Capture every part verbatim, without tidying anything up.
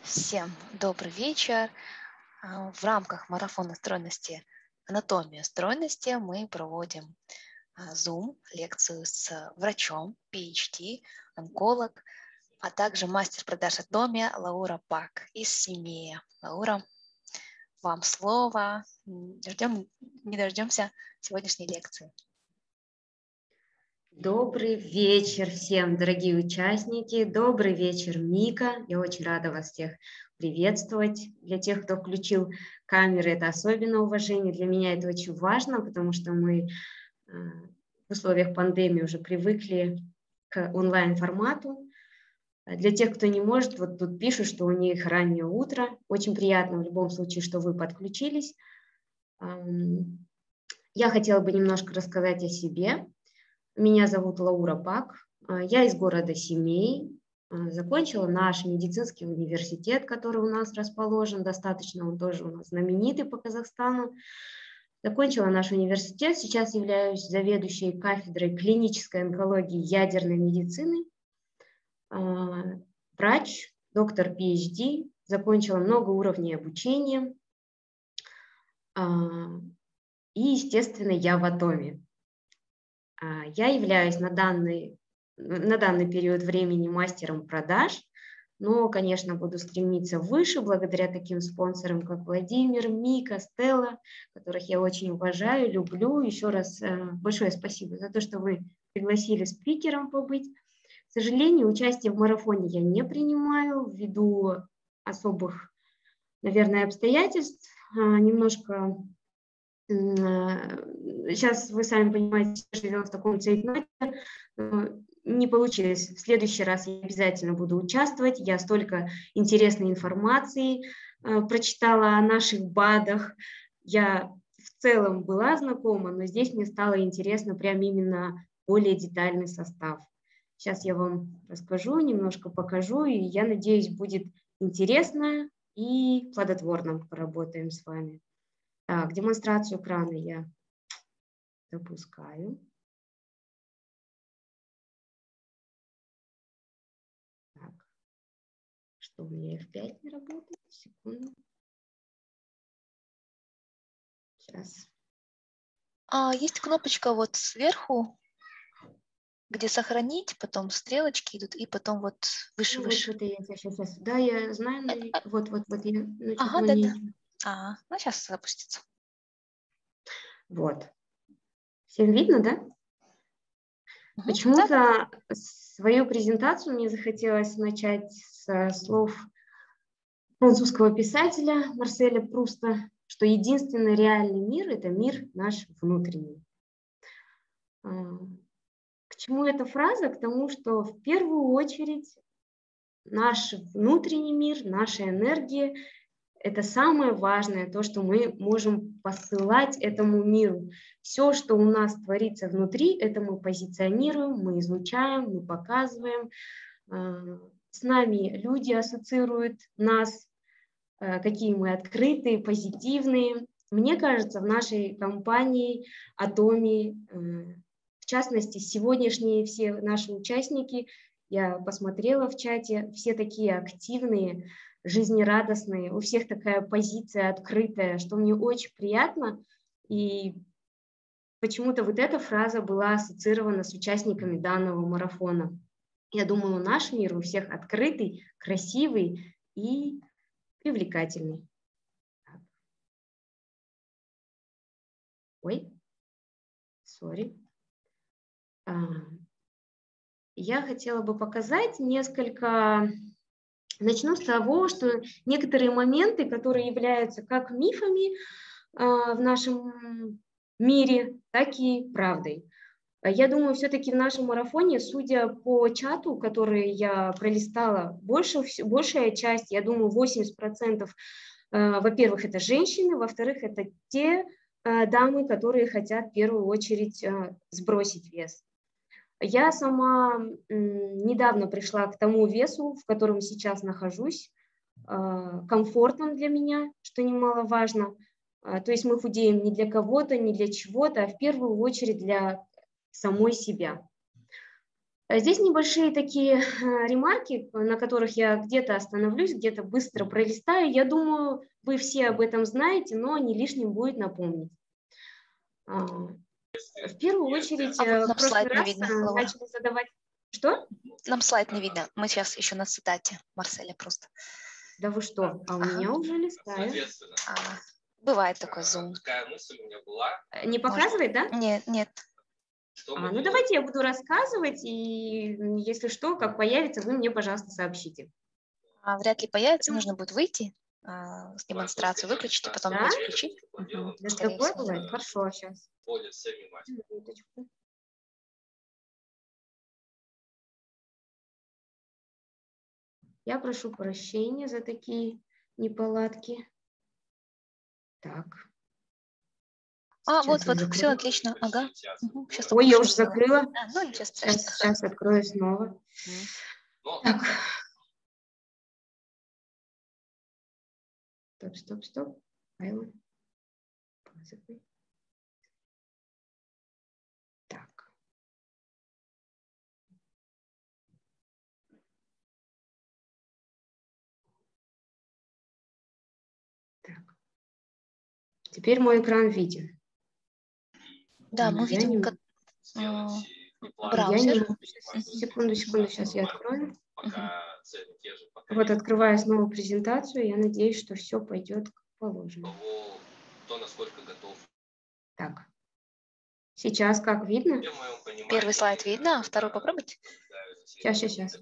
Всем добрый вечер. А, В рамках марафона стройности «Анатомия стройности» мы проводим а, Zoom лекцию с врачом, PhD, онколог, а также мастер продаж «Атомия» Лаура Пак из Семея. Лаура, вам слово. М, Ждем, не дождемся сегодняшней лекции. Добрый вечер всем, дорогие участники. Добрый вечер, Мика. Я очень рада вас всех приветствовать. Для тех, кто включил камеры, это особенно уважение. Для меня это очень важно, потому что мы э, в условиях пандемии уже привыкли к онлайн-формату. Для тех, кто не может, вот тут пишут, что у них раннее утро. Очень приятно в любом случае, что вы подключились. Ам, Я хотела бы немножко рассказать о себе. Меня зовут Лаура Пак, я из города Семей, закончила наш медицинский университет, который у нас расположен, достаточно он тоже у нас знаменитый по Казахстану. Закончила наш университет, сейчас являюсь заведующей кафедрой клинической онкологии ядерной медицины, врач, доктор PhD, закончила много уровней обучения и, естественно, я в Атоме. Я являюсь на данный, на данный период времени мастером продаж, но, конечно, буду стремиться выше благодаря таким спонсорам, как Владимир, Мика, Стелла, которых я очень уважаю, люблю. Еще раз большое спасибо за то, что вы пригласили спикером побыть. К сожалению, участие в марафоне я не принимаю ввиду особых, наверное, обстоятельств. Немножко... Сейчас, вы сами понимаете, живем в таком цейтноте, не получилось. В следующий раз я обязательно буду участвовать. Я столько интересной информации прочитала о наших БАДах. Я в целом была знакома, но здесь мне стало интересно прям именно более детальный состав. Сейчас я вам расскажу, немножко покажу, и я надеюсь, будет интересно и плодотворно поработаем с вами. Так, демонстрацию экрана я допускаю. Так, что у меня эф пять не работает? Секунду. Сейчас. А, есть кнопочка вот сверху, где сохранить, потом стрелочки идут, и потом вот выше, Ну, выше. вот это я сейчас, сейчас. Да, я знаю, но вот, вот, вот я, ну, Ага, что-то да-да. не... А, ну сейчас запустится. Вот. Всем видно, да? Угу. Почему-то свою презентацию мне захотелось начать с слов французского писателя Марселя Пруста, что единственный реальный мир – это мир наш внутренний. К чему эта фраза? К тому, что в первую очередь наш внутренний мир, наша энергия – это самое важное, то, что мы можем посылать этому миру. Все, что у нас творится внутри, это мы позиционируем, мы излучаем, мы показываем. С нами люди ассоциируют нас, какие мы открытые, позитивные. Мне кажется, в нашей компании Атоми, в частности, сегодняшние все наши участники, я посмотрела в чате, все такие активные, жизнерадостные, у всех такая позиция открытая, что мне очень приятно. И почему-то вот эта фраза была ассоциирована с участниками данного марафона. Я думаю, наш мир у всех открытый, красивый и привлекательный. Ой, сори. Я хотела бы показать несколько... Начну с того, что некоторые моменты, которые являются как мифами в нашем мире, так и правдой. Я думаю, все-таки в нашем марафоне, судя по чату, который я пролистала, больше, большая часть, я думаю, восемьдесят процентов, во-первых, это женщины, во-вторых, это те дамы, которые хотят в первую очередь сбросить вес. Я сама недавно пришла к тому весу, в котором сейчас нахожусь, комфортным для меня, что немаловажно. То есть мы худеем не для кого-то, не для чего-то, а в первую очередь для самой себя. Здесь небольшие такие ремарки, на которых я где-то остановлюсь, где-то быстро пролистаю. Я думаю, вы все об этом знаете, но не лишним будет напомнить. В первую очередь, А вот в нам прошлый слайд не раз видно, Лаура. начали задавать... Что? Нам слайд не видно. Мы сейчас еще на цитате Марселя просто. Да вы что? А у Ага. меня уже листаю. А, бывает такой зум. Не показывает, да? Нет, нет. А, ну давайте я буду рассказывать, и если что, как появится, вы мне, пожалуйста, сообщите. А, вряд ли появится, нужно будет выйти, а, с демонстрацию выключить, и потом Да? опять включить. Угу. Да, Скорее такое всего. бывает? Хорошо, сейчас. Минуточку. Я прошу прощения за такие неполадки. Так. А, Сейчас вот, я вот, закрою. все отлично. Ага. Угу. Сейчас Ой, я уже включила. закрыла. А, ну, ничего Сейчас, страшного. сейчас открою снова. Угу. Так. Стоп, стоп, стоп. Файлы. Так. Так. Теперь мой экран виден. Да, мы я видим не... как, э, я браузер. не могу. Секунду, секунду, сейчас я открою. Угу. Вот открываю снова презентацию. Я надеюсь, что все пойдет как положено. Так. Сейчас как видно? Первый слайд видно, а второй попробуйте. Сейчас, сейчас, сейчас.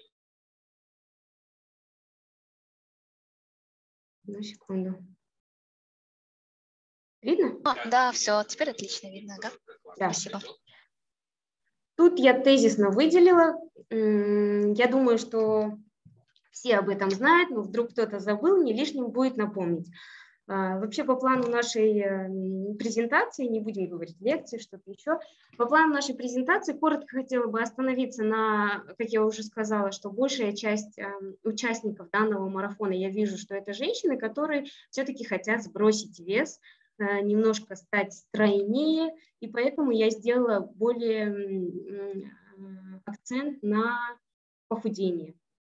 Одну секунду. Видно? А, да, все, теперь отлично видно. Ага. Да. Спасибо. Тут я тезисно выделила. Я думаю, что все об этом знают, но вдруг кто-то забыл, не лишним будет напомнить. Вообще по плану нашей презентации, не будем говорить лекции, что-то еще, по плану нашей презентации коротко хотела бы остановиться на, как я уже сказала, что большая часть участников данного марафона, я вижу, что это женщины, которые все-таки хотят сбросить вес, немножко стать стройнее, и поэтому я сделала более акцент на похудение.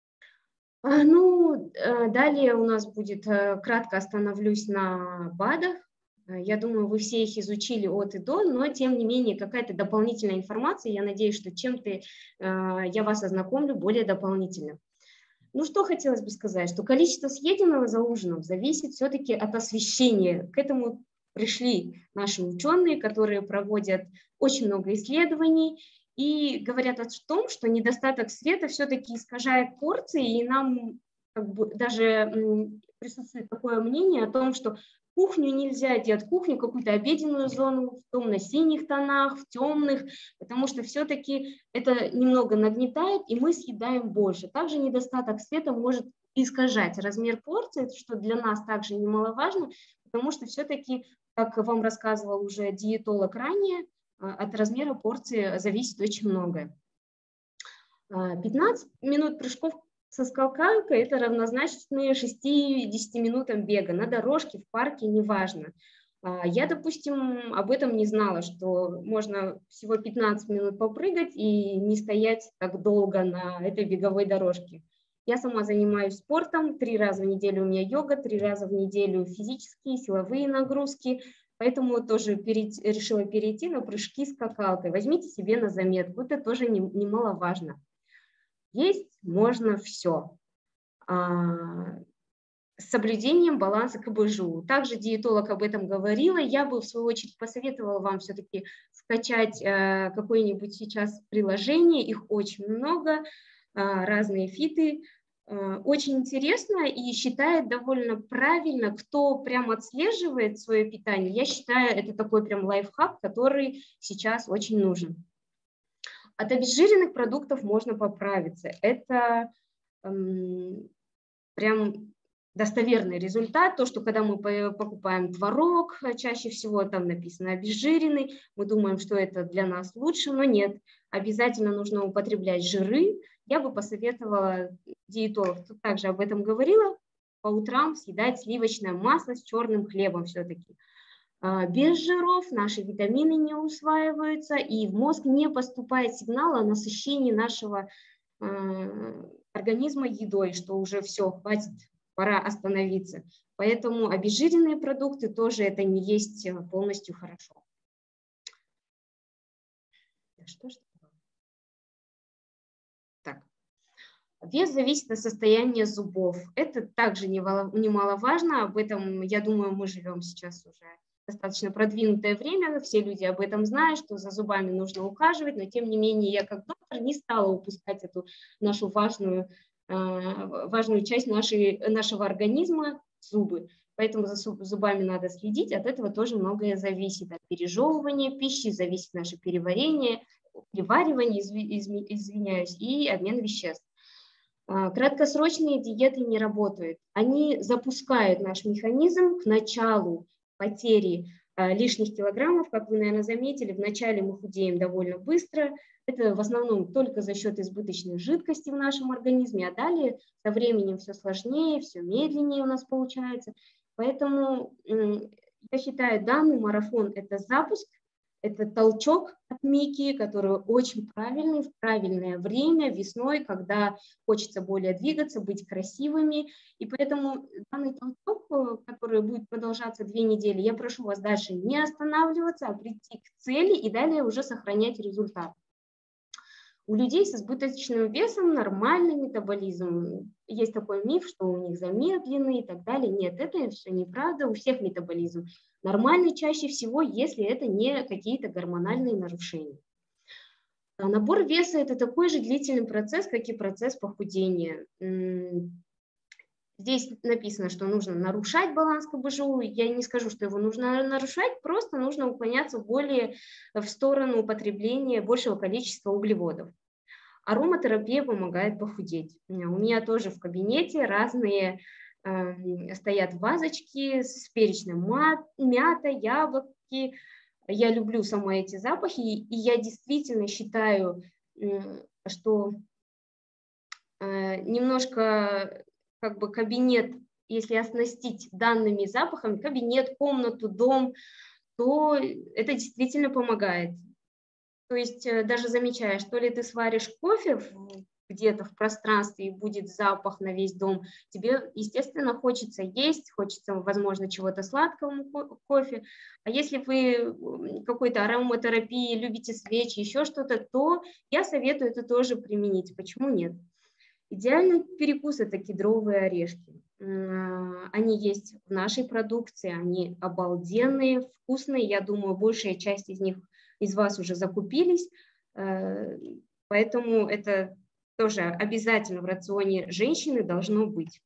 Ну, далее у нас будет, кратко остановлюсь на БАДах. Я думаю, вы все их изучили от и до, но тем не менее какая-то дополнительная информация. Я надеюсь, что чем-то я вас ознакомлю более дополнительно. Ну, что хотелось бы сказать, что количество съеденного за ужином зависит все-таки от освещения. К этому пришли наши ученые, которые проводят очень много исследований, и говорят о том, что недостаток света все-таки искажает порции, и нам как бы даже присутствует такое мнение о том, что кухню нельзя делать, кухню, какую-то обеденную зону в темно-синих тонах, в темных, потому что все-таки это немного нагнетает, и мы съедаем больше. Также недостаток света может искажать размер порции, что для нас также немаловажно, потому что все-таки, как вам рассказывал уже диетолог ранее, от размера порции зависит очень многое. пятнадцать минут прыжков со скакалкой – это равнозначно шестидесяти минутам бега на дорожке, в парке, неважно. Я, допустим, об этом не знала, что можно всего пятнадцать минут попрыгать и не стоять так долго на этой беговой дорожке. Я сама занимаюсь спортом, три раза в неделю у меня йога, три раза в неделю физические, силовые нагрузки. Поэтому тоже перейти, решила перейти на прыжки скакалкой. Возьмите себе на заметку, это тоже немаловажно. Есть можно все. А, с соблюдением баланса ка бэ жэ у. Также диетолог об этом говорила. Я бы, в свою очередь, посоветовала вам все-таки скачать а, какое-нибудь сейчас приложение. Их очень много, а, разные фиты. Очень интересно и считает довольно правильно, кто прям отслеживает свое питание. Я считаю, это такой прям лайфхак, который сейчас очень нужен. От обезжиренных продуктов можно поправиться. Это эм, прям достоверный результат. То, что когда мы покупаем творог, чаще всего там написано обезжиренный, мы думаем, что это для нас лучше, но нет. Обязательно нужно употреблять жиры. Я бы посоветовала, диетолог тут также об этом говорила, по утрам съедать сливочное масло с черным хлебом все-таки. без жиров, наши витамины не усваиваются, и в мозг не поступает сигнал о насыщении нашего организма едой, что уже все, хватит, пора остановиться. Поэтому обезжиренные продукты тоже это не есть полностью хорошо. Что ж так. Вес зависит от состояния зубов. Это также немаловажно. Об этом, я думаю, мы живем сейчас уже достаточно продвинутое время. Все люди об этом знают, что за зубами нужно ухаживать, но тем не менее я как доктор не стала упускать эту нашу важную, важную часть нашей, нашего организма – зубы. Поэтому за зубами надо следить, от этого тоже многое зависит. От пережевывания пищи зависит наше переварение, переваривание, извиняюсь, и обмен веществ. Краткосрочные диеты не работают. Они запускают наш механизм к началу потери лишних килограммов. Как вы, наверное, заметили, вначале мы худеем довольно быстро. Это в основном только за счет избыточной жидкости в нашем организме, а далее со временем все сложнее, все медленнее у нас получается. Поэтому я считаю, данный марафон – это запуск, это толчок от Мики, который очень правильный, в правильное время, весной, когда хочется более двигаться, быть красивыми. И поэтому данный толчок, который будет продолжаться две недели, я прошу вас дальше не останавливаться, а прийти к цели и далее уже сохранять результат. У людей с избыточным весом нормальный метаболизм. Есть такой миф, что у них замедленный и так далее. Нет, это все неправда, у всех метаболизм нормальный чаще всего, если это не какие-то гормональные нарушения. А набор веса – это такой же длительный процесс, как и процесс похудения. Здесь написано, что нужно нарушать баланс ка бэ жэ у. Я не скажу, что его нужно нарушать, просто нужно уклоняться более в сторону употребления большего количества углеводов. Ароматерапия помогает похудеть. У меня тоже в кабинете разные э, стоят вазочки с перечным мята, яблоки. Я люблю сама эти запахи, и я действительно считаю, что э, немножко как бы кабинет, если оснастить данными запахами, кабинет, комнату, дом, то это действительно помогает. То есть даже замечаешь, что ли ты сваришь кофе где-то в пространстве и будет запах на весь дом, тебе, естественно, хочется есть, хочется, возможно, чего-то сладкого кофе. А если вы какой-то ароматерапии, любите свечи, еще что-то, то я советую это тоже применить. Почему нет? Идеальный перекус – это кедровые орешки. Они есть в нашей продукции, они обалденные, вкусные. Я думаю, большая часть из них, из вас уже закупились, поэтому это тоже обязательно в рационе женщины должно быть.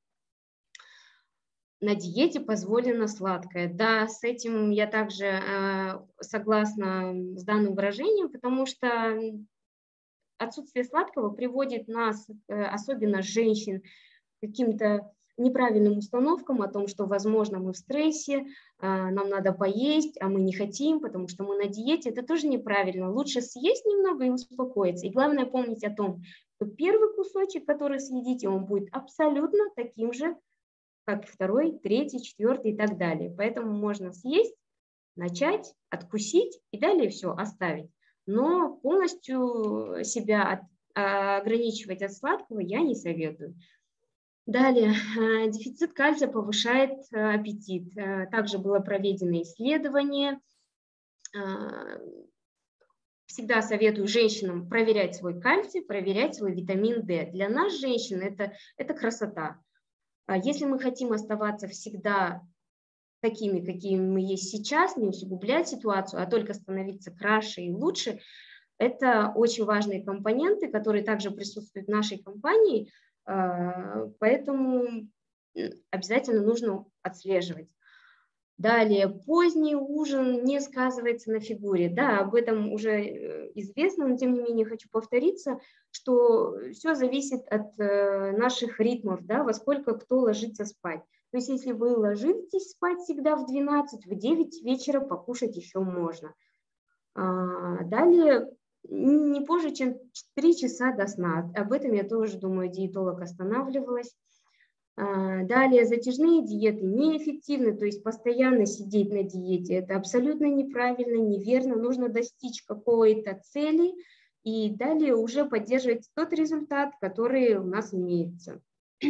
На диете позволено сладкое. Да, с этим я также согласна с данным выражением, потому что отсутствие сладкого приводит нас, особенно женщин, к каким-то неправильным установкам о том, что, возможно, мы в стрессе, нам надо поесть, а мы не хотим, потому что мы на диете. Это тоже неправильно. Лучше съесть немного и успокоиться. И главное помнить о том, что первый кусочек, который съедите, он будет абсолютно таким же, как второй, третий, четвертый и так далее. Поэтому можно съесть, начать, откусить и далее все оставить. Но полностью себя от, а, ограничивать от сладкого я не советую. Далее, дефицит кальция повышает аппетит. Также было проведено исследование. Всегда советую женщинам проверять свой кальций, проверять свой витамин дэ. Для нас, женщин, это, это красота. Если мы хотим оставаться всегда такими, какими мы есть сейчас, не усугублять ситуацию, а только становиться краше и лучше, это очень важные компоненты, которые также присутствуют в нашей компании, поэтому обязательно нужно отслеживать. Далее, поздний ужин не сказывается на фигуре. Да, об этом уже известно, но тем не менее хочу повториться, что все зависит от наших ритмов, да, во сколько кто ложится спать. То есть если вы ложитесь спать всегда в двенадцать, в девять вечера покушать еще можно. Далее, не позже, чем три часа до сна. Об этом я тоже, думаю, диетолог останавливалась. Далее, затяжные диеты неэффективны, то есть постоянно сидеть на диете – это абсолютно неправильно, неверно, нужно достичь какой-то цели и далее уже поддерживать тот результат, который у нас имеется.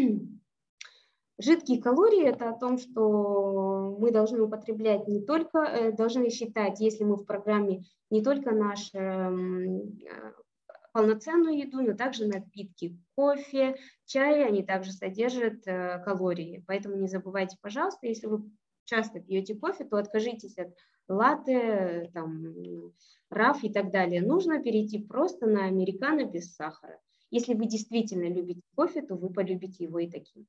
Жидкие калории – это о том, что мы должны употреблять не только, должны считать, если мы в программе, не только нашу полноценную еду, но также напитки, кофе, чай, они также содержат калории. Поэтому не забывайте, пожалуйста, если вы часто пьете кофе, то откажитесь от латте, там, раф и так далее. Нужно перейти просто на американо без сахара. Если вы действительно любите кофе, то вы полюбите его и таким.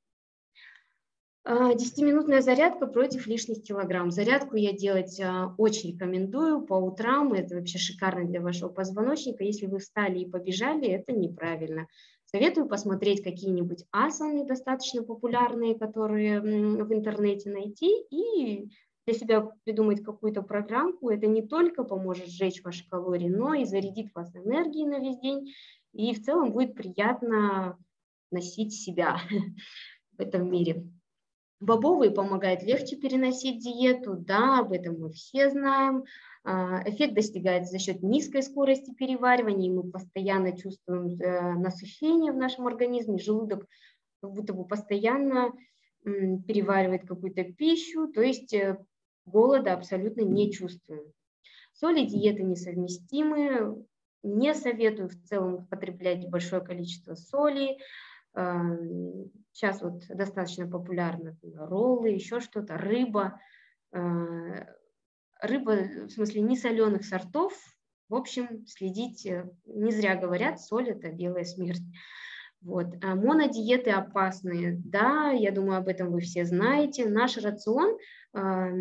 десятиминутная зарядка против лишних килограмм. Зарядку я делать очень рекомендую по утрам. Это вообще шикарно для вашего позвоночника. Если вы встали и побежали, это неправильно. Советую посмотреть какие-нибудь асаны, достаточно популярные, которые в интернете найти, и для себя придумать какую-то программку. Это не только поможет сжечь ваши калории, но и зарядит вас энергией на весь день. И в целом будет приятно носить себя в этом мире. Бобовые помогают легче переносить диету, да, об этом мы все знаем. Эффект достигается за счет низкой скорости переваривания, и мы постоянно чувствуем насыщение в нашем организме, желудок как будто бы постоянно переваривает какую-то пищу, то есть голода абсолютно не чувствуем. Соли диеты несовместимы, не советую в целом потреблять большое количество соли. Сейчас вот достаточно популярны роллы, еще что-то, рыба. Рыба, в смысле, не соленых сортов. В общем, следите, не зря говорят, соль – это белая смерть. Вот. Монодиеты опасные. Да, я думаю, об этом вы все знаете. Наш рацион на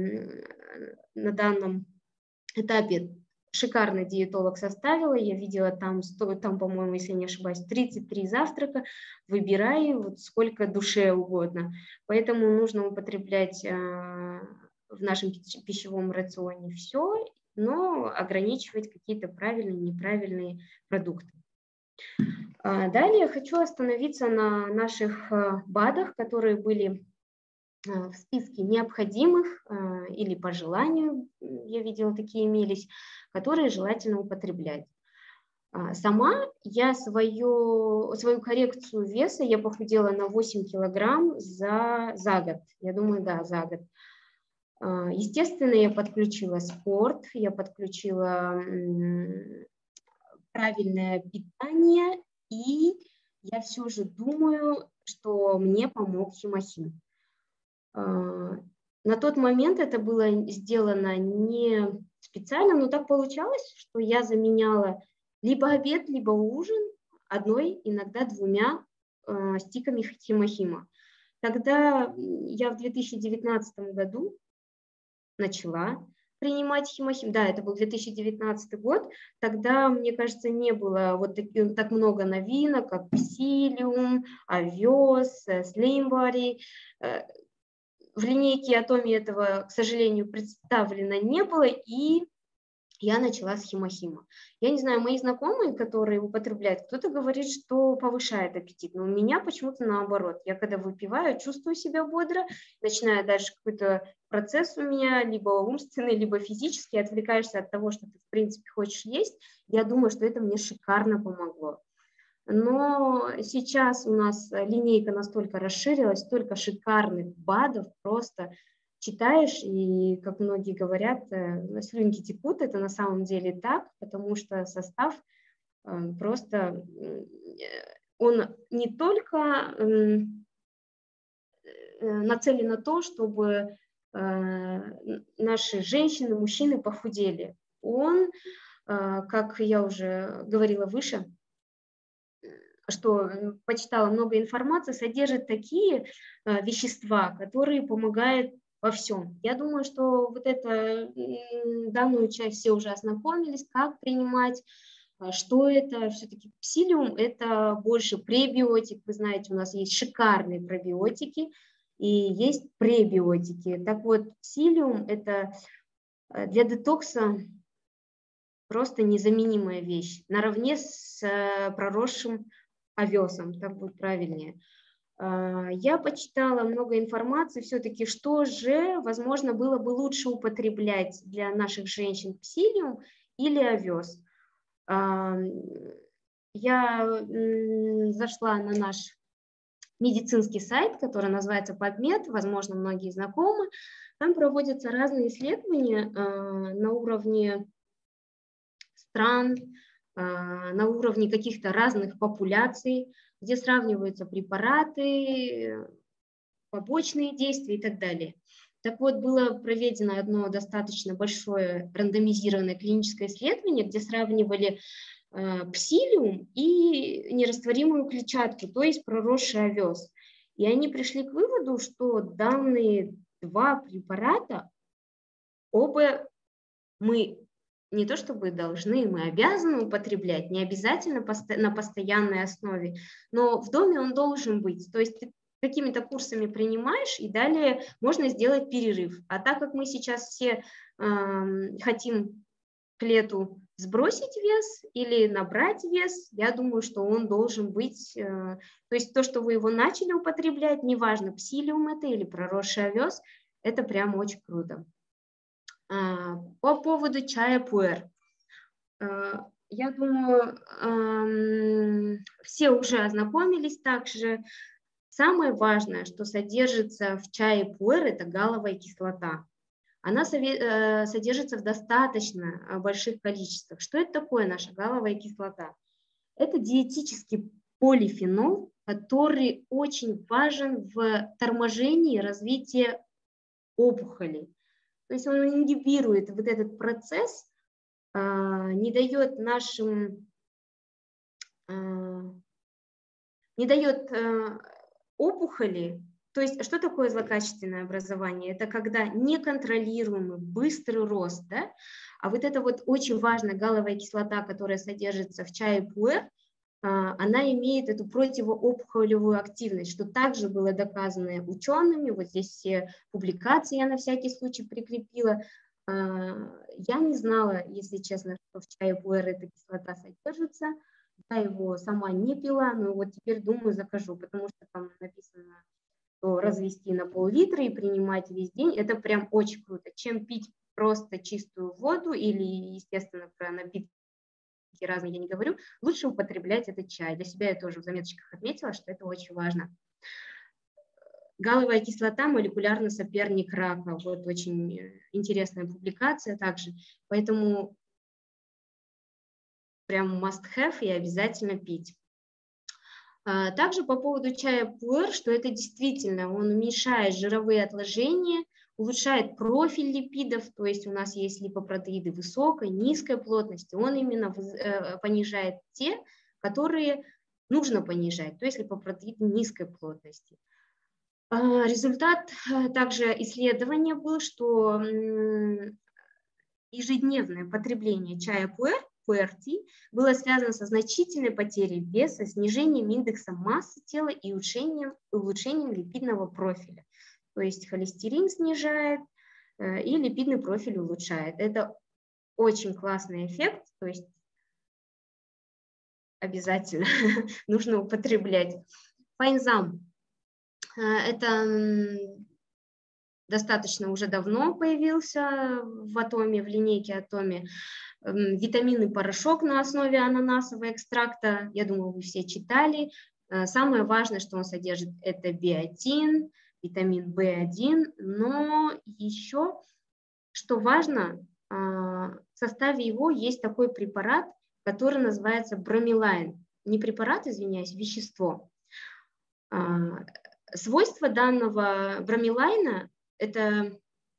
данном этапе шикарный диетолог составила, я видела там, там по-моему, если не ошибаюсь, тридцать три завтрака, выбирай вот сколько душе угодно. Поэтому нужно употреблять э, в нашем пищевом рационе все, но ограничивать какие-то правильные, неправильные продукты. А далее хочу остановиться на наших БАДах, которые были в списке необходимых или по желанию, я видела, такие имелись, которые желательно употреблять. Сама я свою, свою коррекцию веса, я похудела на восемь килограмм за, за год. Я думаю, да, за год. Естественно, я подключила спорт, я подключила правильное питание, и я все же думаю, что мне помог хемохим. На тот момент это было сделано не специально, но так получалось, что я заменяла либо обед, либо ужин одной, иногда двумя э, стиками хемохима. Тогда я в две тысячи девятнадцатом году начала принимать хемохим. Да, это был две тысячи девятнадцатый год. Тогда, мне кажется, не было вот так, так много новинок, как Psyllium, Avios, Slimbody. В линейке Atomy этого, к сожалению, представлено не было, и я начала с хемохима. Я не знаю, мои знакомые, которые употребляют, кто-то говорит, что повышает аппетит, но у меня почему-то наоборот. Я когда выпиваю, чувствую себя бодро, начинаю дальше какой-то процесс у меня, либо умственный, либо физический, отвлекаешься от того, что ты, в принципе, хочешь есть. Я думаю, что это мне шикарно помогло. Но сейчас у нас линейка настолько расширилась, столько шикарных БАДов, просто читаешь, и, как многие говорят, слюнки текут, это на самом деле так, потому что состав просто, он не только нацелен на то, чтобы наши женщины, мужчины похудели. Он, как я уже говорила выше, что почитала много информации, содержит такие э, вещества, которые помогают во всем. Я думаю, что вот это, данную часть все уже ознакомились, как принимать, что это. Все-таки Psyllium – это больше пребиотик. Вы знаете, у нас есть шикарные пробиотики и есть пребиотики. Так вот, Psyllium – это для детокса просто незаменимая вещь, наравне с проросшим овесом, так будет правильнее. Я почитала много информации все-таки, что же, возможно, было бы лучше употреблять для наших женщин, псилиум или овес. Я зашла на наш медицинский сайт, который называется PubMed, возможно, многие знакомы. Там проводятся разные исследования на уровне стран, на уровне каких-то разных популяций, где сравниваются препараты, побочные действия и так далее. Так вот, было проведено одно достаточно большое рандомизированное клиническое исследование, где сравнивали э, псилиум и нерастворимую клетчатку, то есть проросший овес. И они пришли к выводу, что данные два препарата, оба мы не то чтобы должны, мы обязаны употреблять, не обязательно на постоянной основе, но в доме он должен быть. То есть ты какими-то курсами принимаешь, и далее можно сделать перерыв. А так как мы сейчас все э, хотим к лету сбросить вес или набрать вес, я думаю, что он должен быть, э, то есть то, что вы его начали употреблять, неважно, псилиум это или проросший овес, это прям очень круто. Э, по поводу чая пуэр. Э, я думаю, э, все уже ознакомились также. Самое важное, что содержится в чае пуэр, это галовая кислота. Она содержится в достаточно больших количествах. Что это такое наша галовая кислота? Это диетический полифенол, который очень важен в торможении развития опухолей. То есть он ингибирует вот этот процесс, не дает нашим, не дает опухоли. То есть что такое злокачественное образование? Это когда неконтролируемый быстрый рост, да? А вот эта вот очень важная галовая кислота, которая содержится в чае пуэр, она имеет эту противоопухолевую активность, что также было доказано учеными. Вот здесь все публикации я на всякий случай прикрепила. Я не знала, если честно, что в чае пуэр эта кислота содержится. Я его сама не пила, но вот теперь думаю, закажу, потому что там написано, что развести на пол-литра и принимать весь день. Это прям очень круто. Чем пить просто чистую воду или, естественно, про напитки разные я не говорю, лучше употреблять этот чай. Для себя я тоже в заметочках отметила, что это очень важно. Галовая кислота – молекулярный соперник рака. Вот очень интересная публикация также. Поэтому прям must have и обязательно пить. Также по поводу чая пуэр, что это действительно, он уменьшает жировые отложения, улучшает профиль липидов, то есть у нас есть липопротеиды высокой, низкой плотности, он именно понижает те, которые нужно понижать, то есть липопротеиды низкой плотности. Результат также исследования был, что ежедневное потребление чая пуэр, пуэр-ти, было связано со значительной потерей веса, снижением индекса массы тела и улучшением, улучшением липидного профиля. То есть холестерин снижает и липидный профиль улучшает. Это очень классный эффект, то есть обязательно нужно употреблять. Файнзам. Это достаточно уже давно появился в Атоме, в линейке Атоме. Витаминный порошок на основе ананасового экстракта. Я думаю, вы все читали. Самое важное, что он содержит, это биотин, витамин бэ один. Но еще, что важно, в составе его есть такой препарат, который называется бромелайн. Не препарат, извиняюсь, вещество. Свойства данного бромелайна – это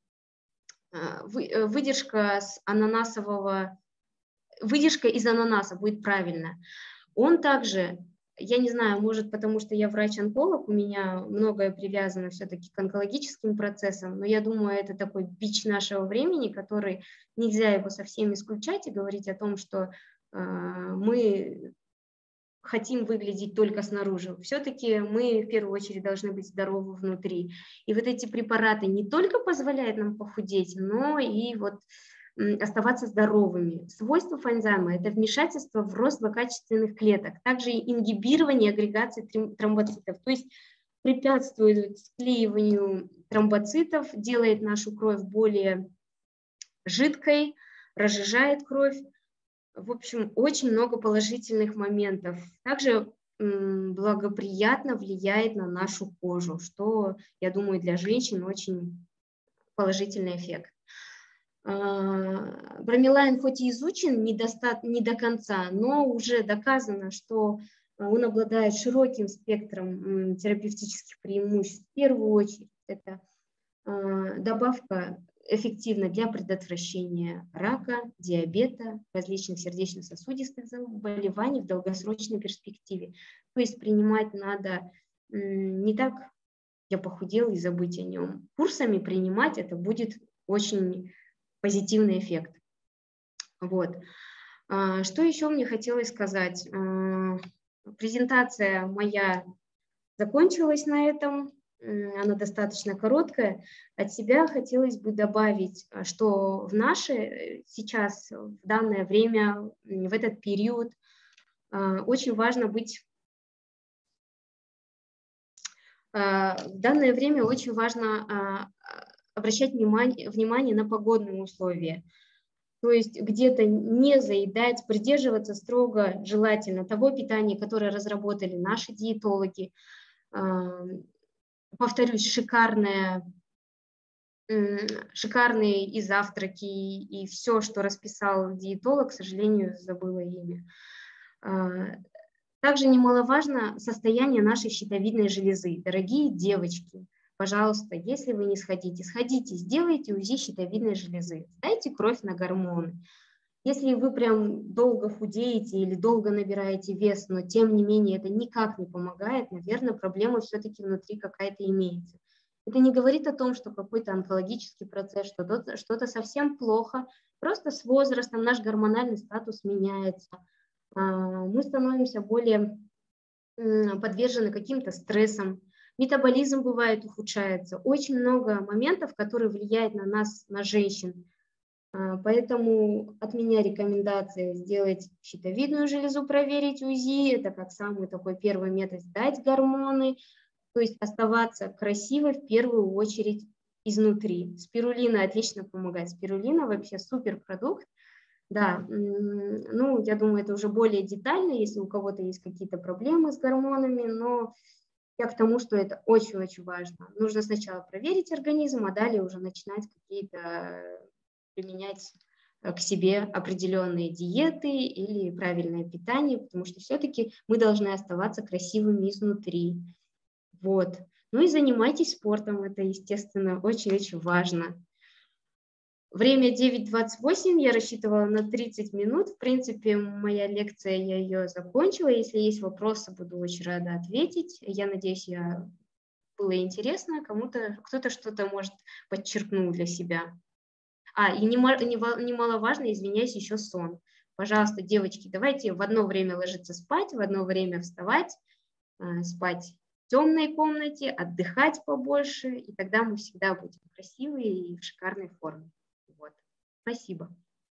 выдержка с ананасового, выдержка из ананаса, будет правильно. Он также, я не знаю, может, потому что я врач-онколог, у меня многое привязано все-таки к онкологическим процессам, но я думаю, это такой бич нашего времени, который нельзя его совсем исключать и говорить о том, что э, мы хотим выглядеть только снаружи. Все-таки мы в первую очередь должны быть здоровы внутри. И вот эти препараты не только позволяют нам похудеть, но и вот оставаться здоровыми. Свойства файнзайма – это вмешательство в рост злокачественных клеток, также ингибирование агрегации тромбоцитов. То есть препятствует склеиванию тромбоцитов, делает нашу кровь более жидкой, разжижает кровь. В общем, очень много положительных моментов. Также м, благоприятно влияет на нашу кожу, что, я думаю, для женщин очень положительный эффект. А, Бромелайн хоть и изучен не, доста- не до конца, но уже доказано, что он обладает широким спектром м, терапевтических преимуществ. В первую очередь это а, добавка эффективна для предотвращения рака, диабета, различных сердечно-сосудистых заболеваний в долгосрочной перспективе. То есть принимать надо м, не так, я похудел и забыть о нем. Курсами принимать это будет очень позитивный эффект. Вот. А, Что еще мне хотелось сказать? А, Презентация моя закончилась на этом. М, Она достаточно короткая. От себя хотелось бы добавить, а, что в наше э, сейчас, в данное время, м, в этот период, а, очень важно быть, а, в данное время очень важно а, а, обращать внимание, внимание на погодные условия. То есть где-то не заедать, придерживаться строго желательно того питания, которое разработали наши диетологи. А, Повторюсь, шикарное, м, шикарные и завтраки, и все, что расписал диетолог, к сожалению, забыла имя. А, Также немаловажно состояние нашей щитовидной железы. Дорогие девочки, пожалуйста, если вы не сходите, сходите, сделайте УЗИ щитовидной железы, сдайте кровь на гормоны. Если вы прям долго худеете или долго набираете вес, но тем не менее это никак не помогает, наверное, проблема все-таки внутри какая-то имеется. Это не говорит о том, что какой-то онкологический процесс, что-то, что-то совсем плохо. Просто с возрастом наш гормональный статус меняется. А, Мы становимся более м, подвержены каким-то стрессам. Метаболизм бывает ухудшается. Очень много моментов, которые влияют на нас, на женщин. А, Поэтому от меня рекомендация сделать щитовидную железу, проверить УЗИ. Это как самый такой первый метод, сдать гормоны. То есть оставаться красивой в первую очередь изнутри. Спирулина отлично помогает. Спирулина вообще супер продукт. Да, м, ну, я думаю, это уже более детально, если у кого-то есть какие-то проблемы с гормонами, но я к тому, что это очень-очень важно. Нужно сначала проверить организм, а далее уже начинать какие-то применять э, к себе определенные диеты или правильное питание, потому что все-таки мы должны оставаться красивыми изнутри. Вот. Ну и занимайтесь спортом, это, естественно, очень-очень важно. Время девять двадцать восемь, я рассчитывала на тридцать минут. В принципе, моя лекция, я ее закончила. Если есть вопросы, буду очень рада ответить. Я надеюсь, я было интересно, кому-то, кто-то что-то, может, подчеркнул для себя. А, и немаловажно, извиняюсь, еще сон. Пожалуйста, девочки, давайте в одно время ложиться спать, в одно время вставать, спать в темной комнате, отдыхать побольше, и тогда мы всегда будем красивые и в шикарной форме. Вот. Спасибо.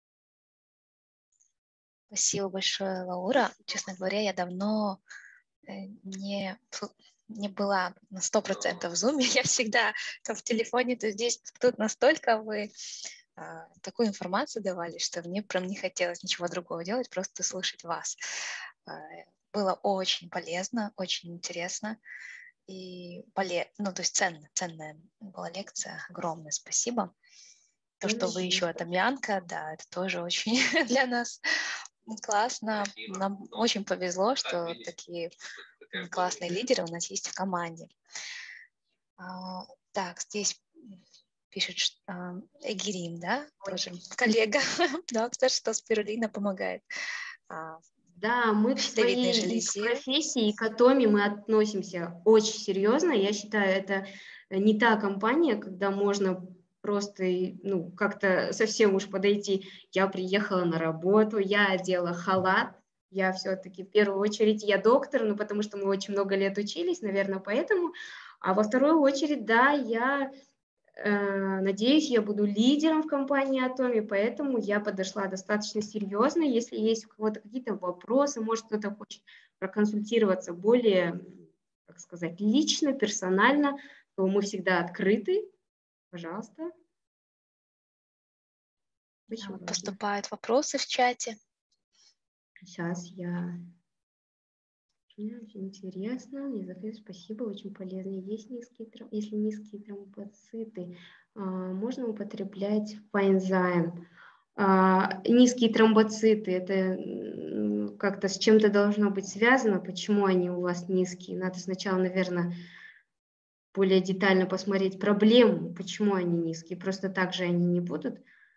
Спасибо большое, Лаура. Честно говоря, я давно не, не была на сто процентов в зуме. Я всегда то в телефоне, то здесь. Тут настолько вы а, такую информацию давали, что мне прям не хотелось ничего другого делать, просто слушать вас. А, было очень полезно, очень интересно и поле... ну, то есть ценно, ценная была лекция. Огромное спасибо. То, что вы еще атамянка, да, это тоже очень для нас классно. Нам очень повезло, что такие классные лидеры у нас есть в команде. А, так, здесь пишет а, Эгерим, да, тоже коллега, доктор, что спирулина помогает. А, Да, мы к своей профессии и к Атоме мы относимся очень серьезно. Я считаю, это не та компания, когда можно просто ну, как-то совсем уж подойти. Я приехала на работу, я одела халат, я все-таки в первую очередь, я доктор, ну потому что мы очень много лет учились, наверное, поэтому. А во вторую очередь, да, я э, надеюсь, я буду лидером в компании Атоми, поэтому я подошла достаточно серьезно. Если есть у кого-то какие-то вопросы, может кто-то хочет проконсультироваться более как сказать, лично, персонально, то мы всегда открыты. Пожалуйста. Очень Вот важно. поступают вопросы в чате. Сейчас я... Мне очень интересно, мне закрыто, спасибо, очень полезно. Есть низкие, если низкие тромбоциты, можно употреблять Файнзайм. Низкие тромбоциты, это как-то с чем-то должно быть связано, почему они у вас низкие? Надо сначала, наверное, более детально посмотреть проблему, почему они низкие, просто так же они не будут.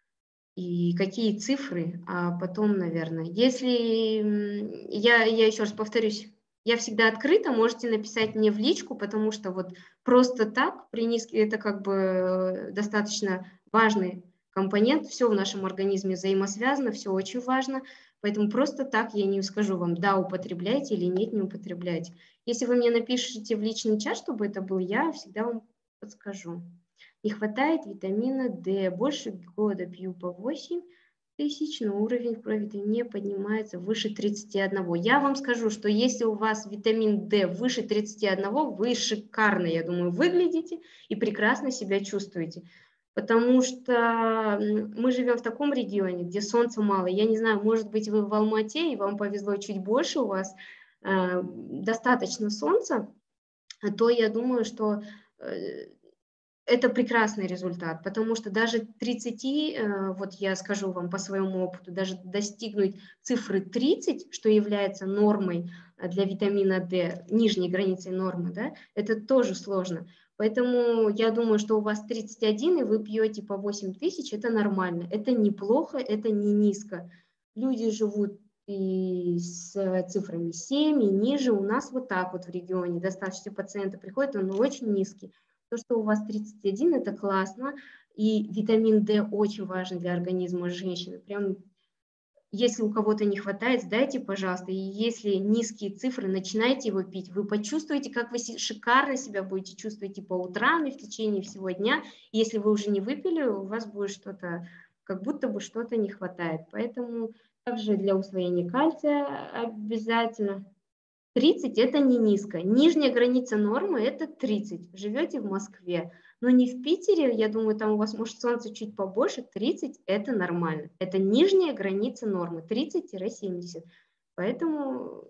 И какие цифры, а потом, наверное, если, я, я еще раз повторюсь, я всегда открыта, можете написать мне в личку, потому что вот просто так, при низких, это как бы достаточно важный компонент, все в нашем организме взаимосвязано, все очень важно, поэтому просто так я не скажу вам, да, употребляйте или нет, не употребляйте. Если вы мне напишите в личный чат, чтобы это был я, всегда вам подскажу. Не хватает витамина D. Больше года пью по восемь тысяч, но уровень крови не поднимается выше тридцати одного. Я вам скажу, что если у вас витамин D выше тридцати одного, вы шикарно, я думаю, выглядите и прекрасно себя чувствуете. Потому что мы живем в таком регионе, где солнца мало. Я не знаю, может быть, вы в Алмате, и вам повезло чуть больше, у вас э, достаточно солнца, то я думаю, что... Э, это прекрасный результат, потому что даже тридцати, вот я скажу вам по своему опыту, даже достигнуть цифры тридцать, что является нормой для витамина D, нижней границей нормы, да, это тоже сложно. Поэтому я думаю, что у вас тридцать один, и вы пьете по восемь тысяч, это нормально. Это неплохо, это не низко. Люди живут и с цифрами семь, и ниже. У нас вот так вот в регионе достаточно пациенты приходят, он очень низкий. То, что у вас тридцать один, это классно, и витамин D очень важен для организма женщины. Прям, если у кого-то не хватает, сдайте, пожалуйста, и если низкие цифры, начинайте его пить, вы почувствуете, как вы шикарно себя будете чувствовать и по утрам, и в течение всего дня. И если вы уже не выпили, у вас будет что-то, как будто бы что-то не хватает. Поэтому также для усвоения кальция обязательно. тридцать – это не низко. Нижняя граница нормы – это тридцать. Живете в Москве, но не в Питере, я думаю, там у вас может солнце чуть побольше, тридцать – это нормально. Это нижняя граница нормы, тридцать - семьдесят. Поэтому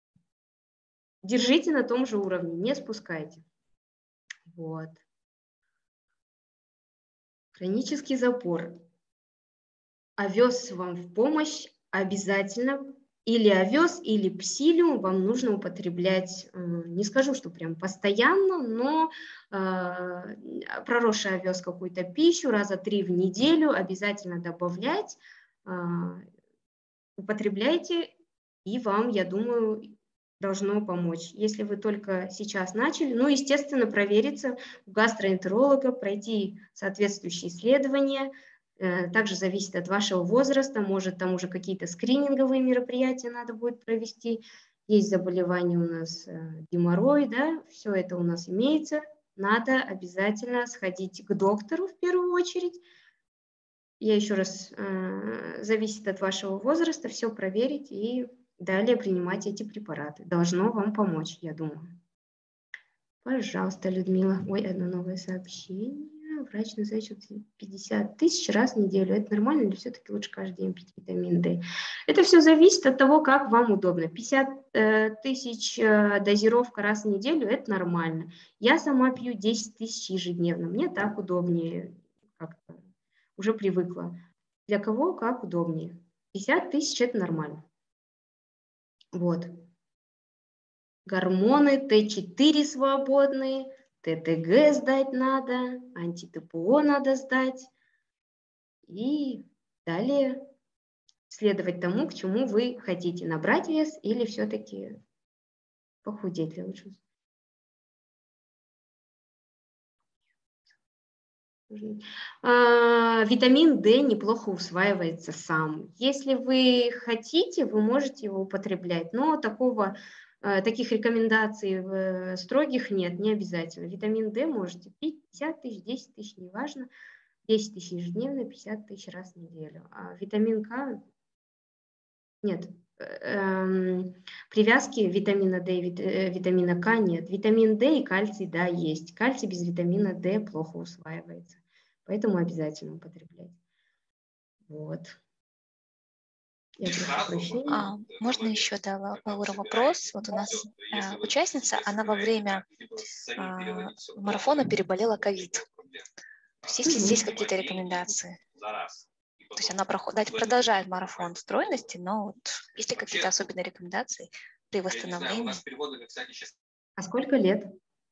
держите на том же уровне, не спускайте. Вот. Хронический запор. Овес вам в помощь обязательно. Или овес, или псилиум вам нужно употреблять, не скажу, что прям постоянно, но э, проросший овес какую-то пищу раза три в неделю обязательно добавлять, э, употребляйте, и вам, я думаю, должно помочь. Если вы только сейчас начали, ну, естественно, провериться у гастроэнтеролога, пройти соответствующие исследования. Также зависит от вашего возраста, может, там уже какие-то скрининговые мероприятия надо будет провести. Есть заболевания у нас геморрой, да, все это у нас имеется. Надо обязательно сходить к доктору в первую очередь. Я еще раз, зависит от вашего возраста, все проверить и далее принимать эти препараты. Должно вам помочь, я думаю. Пожалуйста, Людмила. Ой, одно новое сообщение. Врач назначил пятьдесят тысяч раз в неделю. Это нормально или все-таки лучше каждый день пить витамин D? Это все зависит от того, как вам удобно. пятьдесят тысяч дозировка раз в неделю – это нормально. Я сама пью десять тысяч ежедневно. Мне так удобнее, как-то уже привыкла. Для кого как удобнее. пятьдесят тысяч – это нормально. Вот. Гормоны Т четыре свободные, Т Т Г сдать надо, анти-Т П О надо сдать. И далее следовать тому, к чему вы хотите, набрать вес или все-таки похудеть лучше. А, витамин D неплохо усваивается сам. Если вы хотите, вы можете его употреблять, но такого, таких рекомендаций строгих нет, не обязательно. Витамин D можете пить пятьдесят тысяч, десять тысяч, неважно, десять тысяч ежедневно, пятьдесят тысяч раз в неделю. А витамин К нет, эм, привязки витамина D и вит- э, витамина К нет. Витамин D и кальций, да, есть. Кальций без витамина D плохо усваивается. Поэтому обязательно употреблять. Вот. Я прошу прощения. А, можно еще, да, Ла- Лаура, вопрос? Вот у нас э, участница, она во время а, марафона переболела ковид. То есть есть ли здесь Мгм. какие-то рекомендации? То есть она проход- продолжает марафон стройности, но вот есть ли какие-то особенные рекомендации при восстановлении? А сколько лет?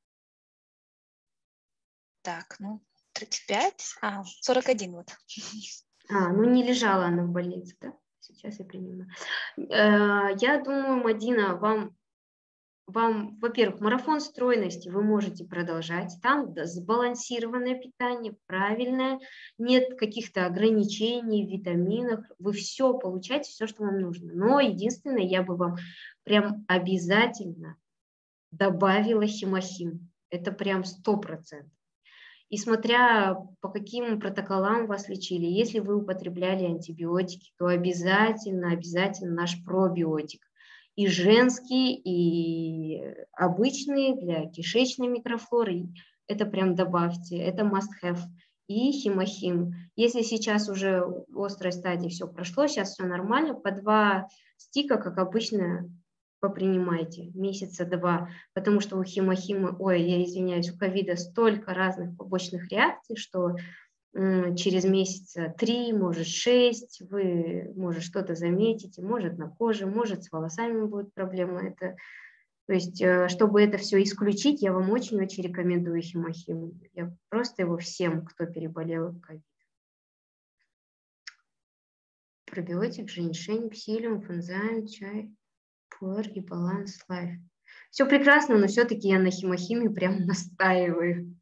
Так, ну, тридцать пять, а, сорок один вот. А, ну не лежала она в больнице, да? Сейчас я принимаю. Э, Я думаю, Мадина, вам, вам, во-первых, марафон стройности вы можете продолжать. Там да, сбалансированное питание, правильное, нет каких-то ограничений в витаминах. Вы все получаете, все, что вам нужно. Но единственное, я бы вам прям обязательно добавила химохим. Это прям сто процентов. И смотря по каким протоколам вас лечили, если вы употребляли антибиотики, то обязательно, обязательно наш пробиотик. И женский, и обычный для кишечной микрофлоры. Это прям добавьте, это must-have. И химохим. Если сейчас уже острой стадии все прошло, сейчас все нормально, по два стика, как обычно, попринимайте месяца два, потому что у химохима, ой, я извиняюсь, у ковида столько разных побочных реакций, что м, через месяца три, может шесть, вы, может, что-то заметите, может, на коже, может, с волосами будет проблема. Это, то есть, э, чтобы это все исключить, я вам очень-очень рекомендую химохим. Я просто его всем, кто переболел ковид. Пробиотик, женьшень, псилиум, фензайм, чай, пуэр и баланс лайф. Все прекрасно, но все-таки я на химохимии прям настаиваю.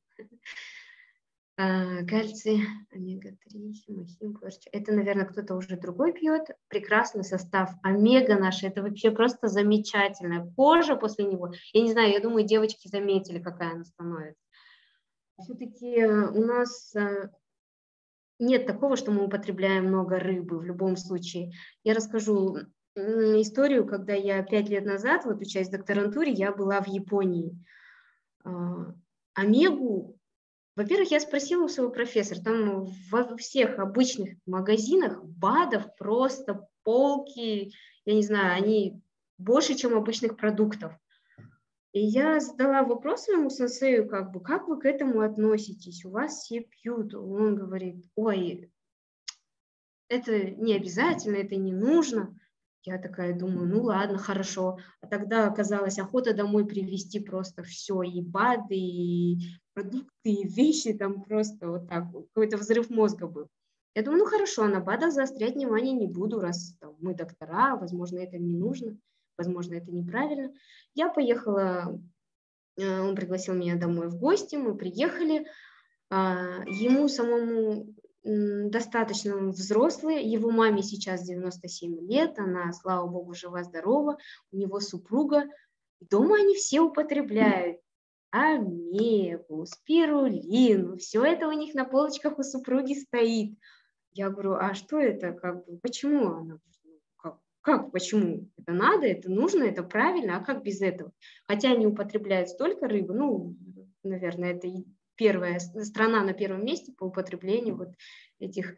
А, кальций, омега три, химохим, кварч- это, наверное, кто-то уже другой пьет. Прекрасный состав. Омега наша, это вообще просто замечательная. Кожа после него, я не знаю, я думаю, девочки заметили, какая она становится. Все-таки у нас э, нет такого, что мы употребляем много рыбы в любом случае. Я расскажу м, историю, когда я пять лет назад, вот учась в докторантуре, я была в Японии. А, Омегу, во-первых, я спросила у своего профессора, там во всех обычных магазинах БАДов просто полки, я не знаю, они больше, чем обычных продуктов. И я задала вопрос своему сенсею, как бы, как вы к этому относитесь? У вас все пьют. Он говорит, ой, это не обязательно, это не нужно. Я такая думаю, ну ладно, хорошо. А тогда оказалось охота домой привезти просто все, и БАДы, и продукты, и вещи, там просто вот так, вот, какой-то взрыв мозга был. Я думаю, ну хорошо, на БАДах заострять внимание не буду, раз там, мы доктора, возможно, это не нужно, возможно, это неправильно. Я поехала, э, он пригласил меня домой в гости, мы приехали, а, ему самому м, достаточно он взрослый, его маме сейчас девяносто семь лет, она, слава богу, жива-здорова, у него супруга. Дома они все употребляют омегу, спирулину, все это у них на полочках у супруги стоит. Я говорю, а что это, как бы, почему она? Как, как, почему? Это надо, это нужно, это правильно, а как без этого? Хотя они употребляют столько рыбы, ну, наверное, это и первая с- страна на первом месте по употреблению вот этих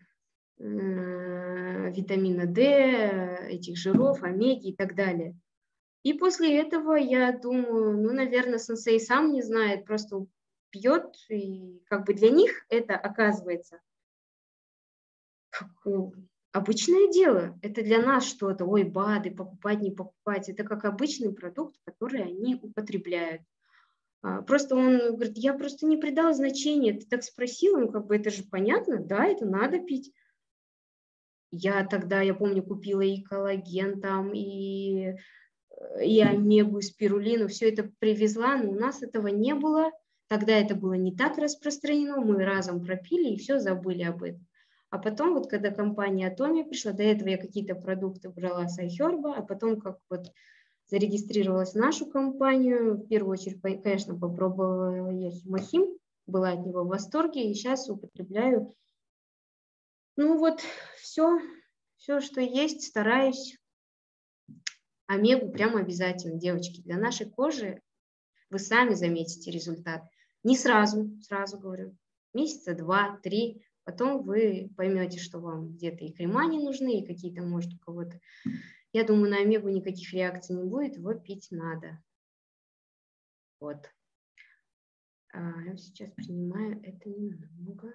м, витамина D, этих жиров, омеги и так далее. И после этого я думаю, ну, наверное, сенсей сам не знает, просто пьет, и как бы для них это оказывается как, э, обычное дело. Это для нас что-то, ой, БАДы, покупать, не покупать. Это как обычный продукт, который они употребляют. А, Просто он говорит, я просто не придал значения. Ты так спросила, ну как бы это же понятно, да, это надо пить. Я тогда, я помню, купила и коллаген там, и, э, и омегу, и спирулину, все это привезла, но у нас этого не было. Тогда это было не так распространено, мы разом пропили и все, забыли об этом. А потом, вот когда компания Atomy пришла, до этого я какие-то продукты брала с iHerb, а потом, как вот зарегистрировалась в нашу компанию, в первую очередь, по- конечно, попробовала я химохим, была от него в восторге, и сейчас употребляю. Ну вот, все, все, что есть, стараюсь. Омегу прямо обязательно, девочки. Для нашей кожи вы сами заметите результат. Не сразу, сразу говорю, месяца два-три, потом вы поймете, что вам где-то и крема не нужны, и какие-то, может, у кого-то. Я думаю, на омегу никаких реакций не будет, его пить надо. Вот. А, сейчас принимаю это немного.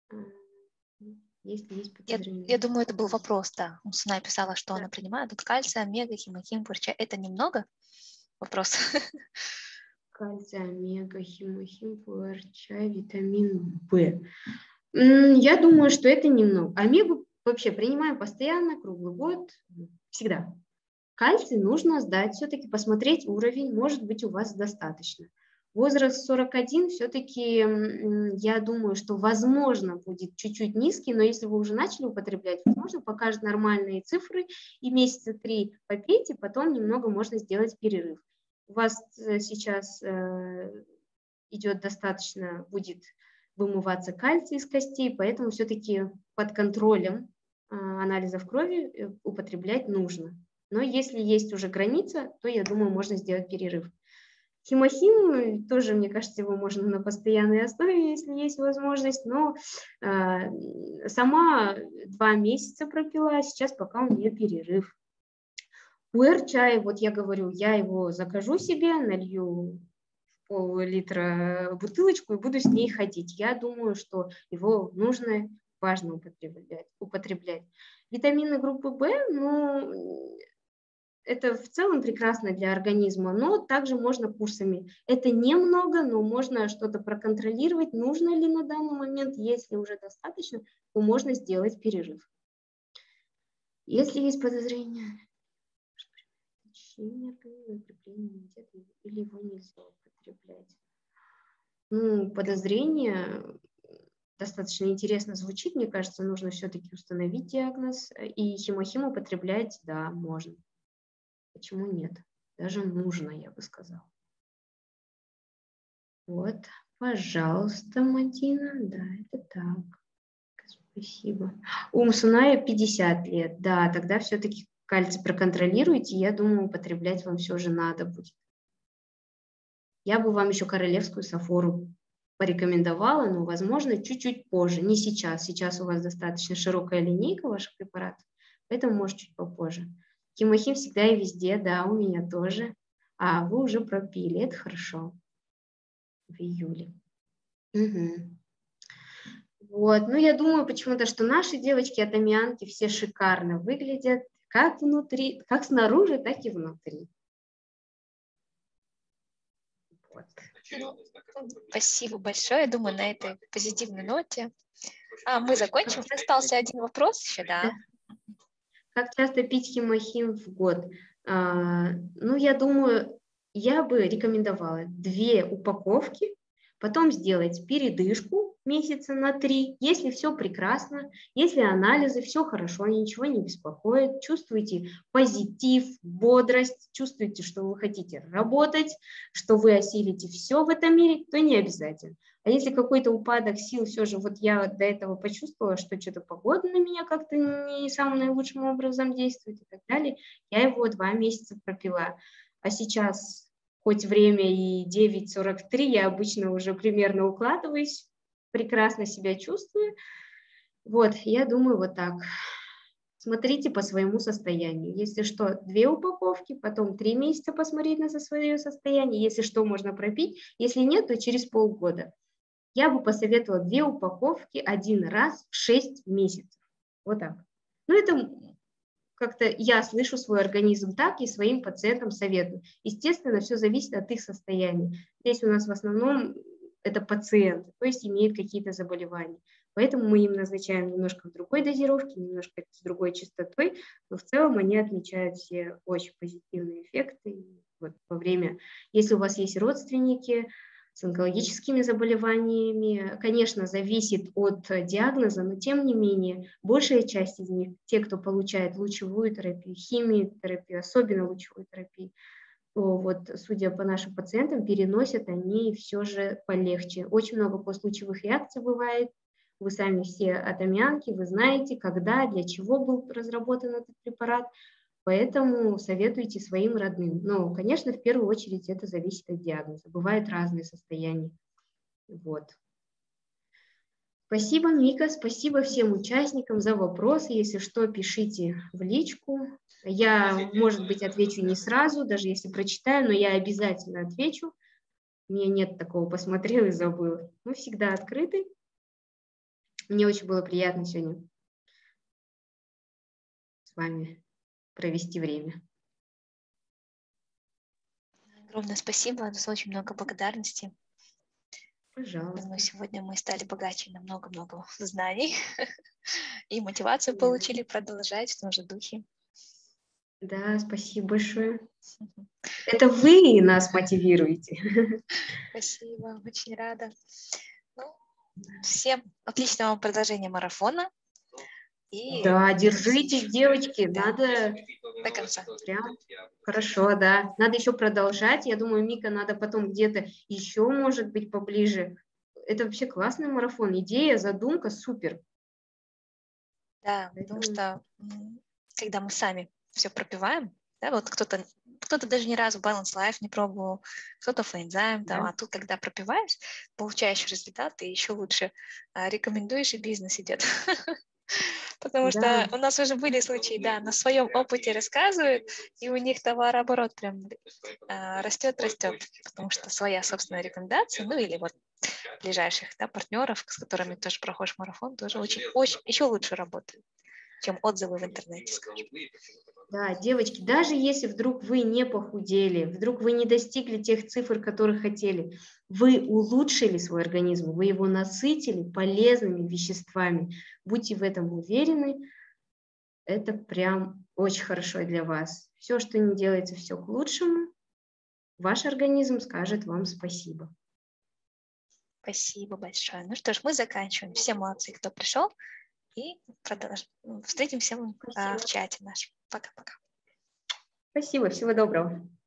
Если есть подозрение. Я, я думаю, это был вопрос, да. Умсуна писала, что да. Она принимает. Тут кальций, омега, хемохим, пурча. Это немного? Вопрос. Кальций, омега, хемохим, пурча, витамин В. Я думаю, что это немного. Омегу вообще принимаем постоянно, круглый год, всегда. Кальций нужно сдать, все-таки посмотреть уровень, может быть, у вас достаточно. Возраст сорок один, все-таки я думаю, что возможно будет чуть-чуть низкий, но если вы уже начали употреблять, возможно, покажет нормальные цифры, и месяца три попейте, потом немного можно сделать перерыв. У вас сейчас э, идет достаточно, будет вымываться кальций из костей, поэтому все-таки под контролем э, анализов крови употреблять нужно. Но если есть уже граница, то, я думаю, можно сделать перерыв. Хемохим тоже, мне кажется, его можно на постоянной основе, если есть возможность, но э, сама два месяца пропила, сейчас пока у нее перерыв. Пуэр-чай, вот я говорю, я его закажу себе, налью пол-литра бутылочку и буду с ней ходить. Я думаю, что его нужно, важно употреблять. употреблять. Витамины группы В, ну... Это в целом прекрасно для организма, но также можно курсами. Это немного, но можно что-то проконтролировать, нужно ли на данный момент. Если уже достаточно, то можно сделать перерыв. Если есть подозрение, или его нельзя употреблять. Ну, подозрение достаточно интересно звучит, мне кажется, нужно все-таки установить диагноз. И хемохим употреблять, да, можно. Почему нет? Даже нужно, я бы сказала. Вот, пожалуйста, Мадина. Да, это так. Спасибо. У Мсуная пятьдесят лет. Да, тогда все-таки кальций проконтролируйте. Я думаю, употреблять вам все же надо будет. Я бы вам еще королевскую сафору порекомендовала, но, возможно, чуть-чуть позже. Не сейчас. Сейчас у вас достаточно широкая линейка ваших препаратов, поэтому, может, чуть попозже. Хемохим всегда и везде, да, у меня тоже. А, вы уже пропили, это хорошо. В июле. Угу. Вот, ну я думаю почему-то, что наши девочки-атамианки все шикарно выглядят, как внутри, как снаружи, так и внутри. Вот. Спасибо большое. Я думаю, на этой позитивной ноте а, мы закончим. Остался один вопрос еще, да. Как часто пить хемохим в год? А, ну, я думаю, я бы рекомендовала две упаковки, потом сделать передышку месяца на три, если все прекрасно, если анализы, все хорошо, ничего не беспокоит, чувствуете позитив, бодрость, чувствуете, что вы хотите работать, что вы осилите все в этом мире, то не обязательно. А если какой-то упадок сил, все же вот я до этого почувствовала, что что-то погода на меня как-то не самым наилучшим образом действует и так далее, я его два месяца пропила. А сейчас хоть время и девять сорок три, я обычно уже примерно укладываюсь, прекрасно себя чувствую. Вот, я думаю, вот так. Смотрите по своему состоянию. Если что, две упаковки, потом три месяца посмотреть на свое состояние. Если что, можно пропить. Если нет, то через полгода. Я бы посоветовала две упаковки один раз в шесть месяцев. Вот так. Ну, это как-то я слышу свой организм так и своим пациентам советую. Естественно, все зависит от их состояния. Здесь у нас в основном это пациенты, то есть имеют какие-то заболевания. Поэтому мы им назначаем немножко в другой дозировке, немножко с другой частотой, но в целом они отмечают все очень позитивные эффекты. Вот во время, если у вас есть родственники с онкологическими заболеваниями, конечно, зависит от диагноза, но тем не менее, большая часть из них, те, кто получает лучевую терапию, химиотерапию, особенно лучевую терапию, то вот, судя по нашим пациентам, переносят они все же полегче. Очень много постлучевых реакций бывает. Вы сами все атамианки, вы знаете, когда, для чего был разработан этот препарат. поэтому советуйте своим родным. Но, конечно, в первую очередь это зависит от диагноза. Бывают разные состояния. Вот. Спасибо, Мика, спасибо всем участникам за вопросы. Если что, пишите в личку. Я, может быть, отвечу не сразу, даже если прочитаю, но я обязательно отвечу. У меня нет такого, посмотрел и забыл. Мы всегда открыты. Мне очень было приятно сегодня с вами провести время. Огромное спасибо, за очень много благодарности. Пожалуйста. Думаю, сегодня мы стали богаче на много-много знаний и мотивацию получили продолжать в том же духе. Да, спасибо большое. Это вы нас мотивируете. Спасибо, очень рада. Ну, всем отличного продолжения марафона. И да, держитесь, девочки, да. надо до конца. Прям хорошо, да. Надо еще продолжать. Я думаю, Мика, надо потом где-то еще, может быть, поближе. Это вообще классный марафон. Идея, задумка, супер. Да, потому что когда мы сами все пропиваем, да, вот кто-то кто-то даже ни разу Balance Life не пробовал, кто-то Флейнзайм, да. А тут, когда пропиваешь, получаешь результаты, и еще лучше а, рекомендуешь, и бизнес идет. Потому да. что у нас уже были случаи, да, на своем опыте рассказывают, и у них товарооборот прям а, растет, растет, потому что своя собственная рекомендация, ну или вот ближайших, да, партнеров, с которыми тоже проходишь марафон, тоже очень, очень, еще лучше работают, чем отзывы в интернете, скажем. Да, девочки, даже если вдруг вы не похудели, вдруг вы не достигли тех цифр, которых хотели, вы улучшили свой организм, вы его насытили полезными веществами. Будьте в этом уверены, это прям очень хорошо для вас. Все, что не делается, все к лучшему, ваш организм скажет вам спасибо. Спасибо большое. Ну что ж, мы заканчиваем. Все молодцы, кто пришел. И продолжим. Встретимся а, в чате нашем. Пока-пока. Спасибо, всего доброго.